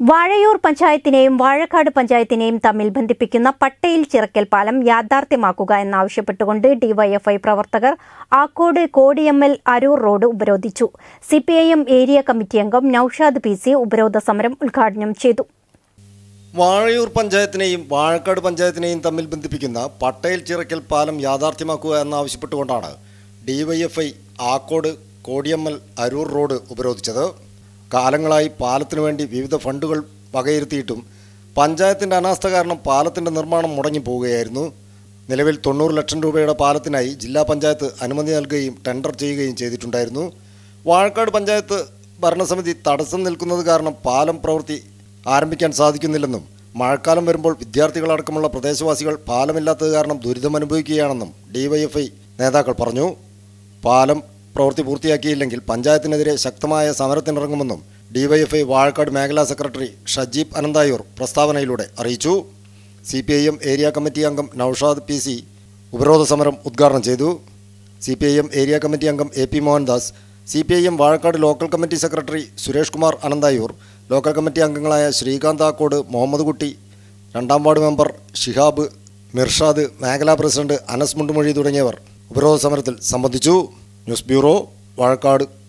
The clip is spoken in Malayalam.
വാഴയൂർ പഞ്ചായത്തിനെയും വാഴക്കാട് പഞ്ചായത്തിനെയും തമ്മിൽ ബന്ധിപ്പിക്കുന്ന പട്ടയിൽ ചിറക്കൽ പാലം യാഥാർത്ഥ്യമാക്കുക എന്നാവശ്യപ്പെട്ടുകൊണ്ട് ഡിവൈഎഫ്ഐ പ്രവർത്തകർ ആക്കോട് കോടിയമ്മൽ അരൂർ റോഡ് ഉപരോധിച്ചു. സിപിഐഎം ഏരിയ കമ്മിറ്റി അംഗം നൌഷാദ് PC ഉപരോധ സമരം ഉദ്ഘാടനം ചെയ്തു. വാഴയൂർ പഞ്ചായത്തിനെയും വാഴക്കാട് പഞ്ചായത്തിനെയും തമ്മിൽ ബന്ധിപ്പിക്കുന്ന പട്ടയിൽ ചിറക്കൽ പാലം യാഥാർത്ഥ്യമാക്കുക എന്നാവശ്യപ്പെട്ടുകൊണ്ടാണ് ഡിവൈഎഫ്ഐ ആക്കോട് കോടിയമ്മൽ അരൂർ റോഡ് ഉപരോധിച്ചത്. കാലങ്ങളായി പാലത്തിനു വേണ്ടി വിവിധ ഫണ്ടുകൾ വകയിരുത്തിയിട്ടും പഞ്ചായത്തിൻ്റെ അനാസ്ഥ കാരണം പാലത്തിൻ്റെ നിർമ്മാണം മുടങ്ങിപ്പോവുകയായിരുന്നു. നിലവിൽ 90 ലക്ഷം രൂപയുടെ പാലത്തിനായി ജില്ലാ പഞ്ചായത്ത് അനുമതി നൽകുകയും ടെൻഡർ ചെയ്യുകയും ചെയ്തിട്ടുണ്ടായിരുന്നു. വാഴക്കാട് പഞ്ചായത്ത് ഭരണസമിതി തടസ്സം നിൽക്കുന്നത് കാരണം പാലം പ്രവൃത്തി ആരംഭിക്കാൻ സാധിക്കുന്നില്ലെന്നും മഴക്കാലം വരുമ്പോൾ വിദ്യാർത്ഥികളടക്കമുള്ള പ്രദേശവാസികൾ പാലമില്ലാത്തത് കാരണം ദുരിതമനുഭവിക്കുകയാണെന്നും ഡിവൈഎഫ്ഐ നേതാക്കൾ പറഞ്ഞു. പാലം പ്രവൃത്തി പൂർത്തിയാക്കിയില്ലെങ്കിൽ പഞ്ചായത്തിനെതിരെ ശക്തമായ സമരത്തിനിറങ്ങുമെന്നും ഡിവൈഎഫ്ഐ വാഴക്കാട് മേഖലാ സെക്രട്ടറി ഷജീബ് അനന്തായൂർ പ്രസ്താവനയിലൂടെ അറിയിച്ചു. സിപിഐഎം ഏരിയ കമ്മിറ്റി അംഗം നൌഷാദ് PC ഉപരോധ സമരം ഉദ്ഘാടനം ചെയ്തു. സിപിഐഎം ഏരിയ കമ്മിറ്റി അംഗം AP Mohandas, CPIM Vazhakkad local committee secretary Suresh Kumar Ananthayur, local committee അംഗങ്ങളായ ശ്രീകാന്ത് ആക്കോട്, മുഹമ്മദ് കുട്ടി, 2ാം വാർഡ് മെമ്പർ ഷിഹാബ്, മിർഷാദ്, മേഖലാ പ്രസിഡന്റ് അനസ് മുണ്ടുമൊഴി തുടങ്ങിയവർ ഉപരോധ സമരത്തിൽ സംബന്ധിച്ചു. News bureau, Vazhakkad.